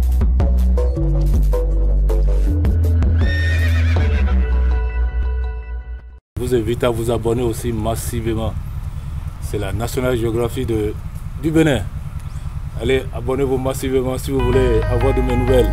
Je vous invite à vous abonner aussi massivement. C'est la National Geographic du Bénin. Allez, abonnez-vous massivement si vous voulez avoir de mes nouvelles.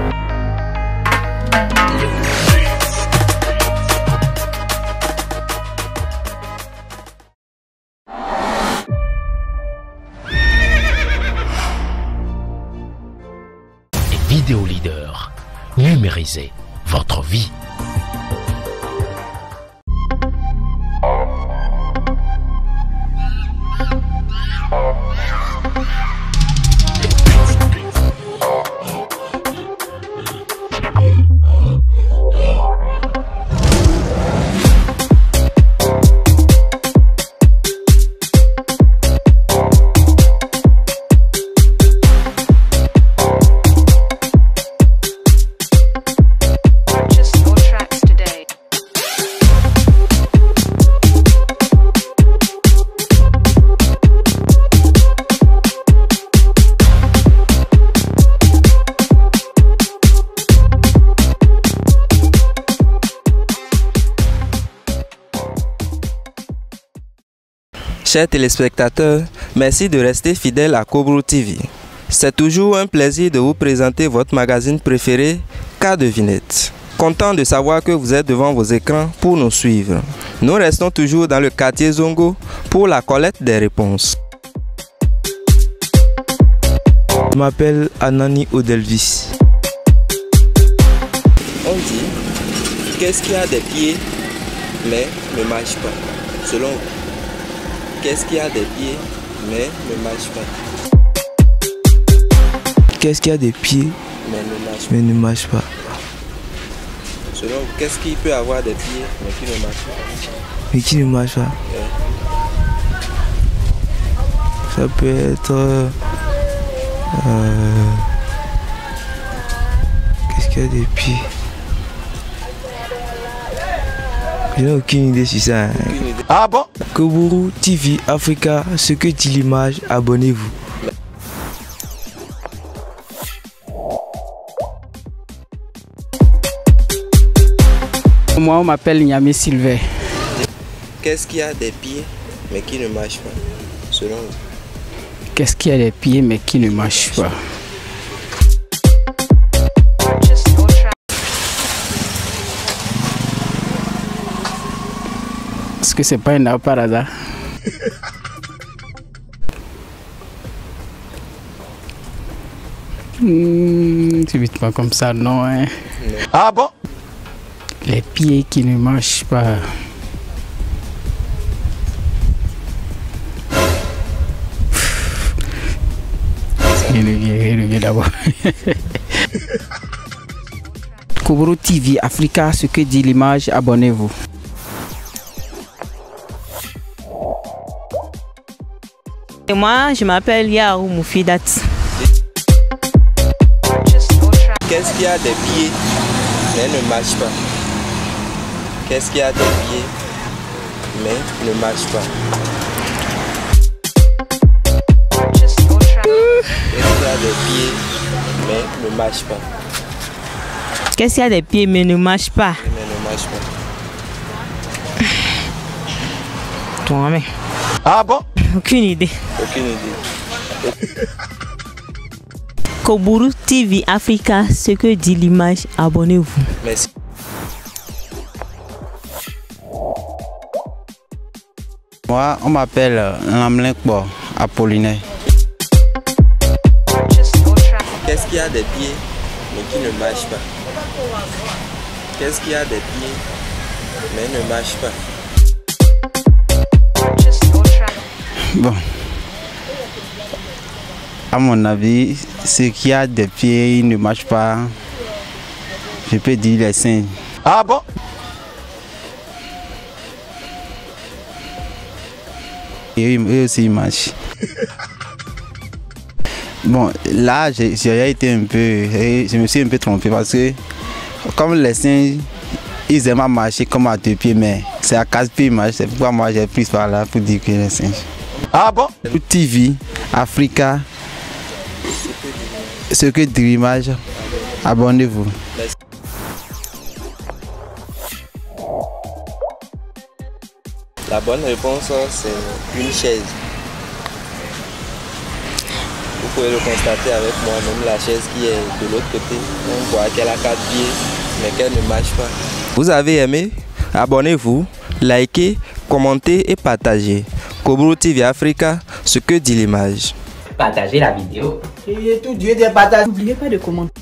Vidéo Leader, numérisez votre vie. Chers téléspectateurs, merci de rester fidèles à Koburu TV. C'est toujours un plaisir de vous présenter votre magazine préféré, Cas Devinette. Content de savoir que vous êtes devant vos écrans pour nous suivre. Nous restons toujours dans le quartier Zongo pour la collecte des réponses. Je m'appelle Anani Odelvis. On dit, qu'est-ce qui a des pieds mais ne marche pas? Selon vous, qu'est-ce qui a des pieds mais ne marche pas? Qu'est-ce qui a des pieds mais ne marche pas? Selon vous, qu'est-ce qui peut avoir des pieds mais qui ne marche pas? Mais qui ne marche pas? Ça peut être... qu'est-ce qu'il y a des pieds? Je n'ai aucune idée sur ça. Hein. Ah bon? Koburu TV Africa, ce que dit l'image, abonnez-vous. Moi, on m'appelle Niamé Sylvain. Qu'est-ce qui a des pieds mais qui ne marche pas? Selon vous. Qu'est-ce qui a des pieds mais qui ne marche pas? Est-ce que c'est pas un arbre par hasard? Tu vite pas comme ça, non, hein? Ah bon? Les pieds qui ne marchent pas. Il revient d'abord. Koburu TV Africa, ce que dit l'image, abonnez-vous. Et moi, je m'appelle Yarou Moufidat. Qu'est-ce qui a des pieds mais ne marche pas? Qu'est-ce qui a des pieds mais ne marche pas? Qu'est-ce qui a des pieds mais ne marche pas? Qu'est-ce qu'il y a des pieds mais ne marche pas? Mais ne marche pas. Toi-même. Ah bon? Aucune idée. Aucune idée. Koburu TV Africa, ce que dit l'image, abonnez-vous. Merci. Moi, on m'appelle Lamlekbo Apollinaire. Qu'est-ce qui a des pieds mais qui ne marche pas? Qu'est-ce qui a des pieds mais ne marche pas? Bon. À mon avis, ce qui a des pieds, il ne marche pas. Je peux dire les singes. Ah bon? Et eux aussi, ils marchent. Bon, là, j'ai été un peu... Je me suis un peu trompé parce que, comme les singes, ils aiment marcher comme à deux pieds, mais c'est à quatre pieds, ils marchent. C'est pourquoi moi, j'ai pris par là pour dire que les singes. Ah bon? TV, Africa, ce que dit l'image, abonnez-vous. La bonne réponse, c'est une chaise. Vous pouvez le constater avec moi, même la chaise qui est de l'autre côté. On voit qu'elle a 4 pieds, mais qu'elle ne marche pas. Vous avez aimé? Abonnez-vous, likez, commentez et partagez. Koburu TV Africa, ce que dit l'image. Partagez la vidéo. Et tout Dieu des partages. N'oubliez pas de commenter.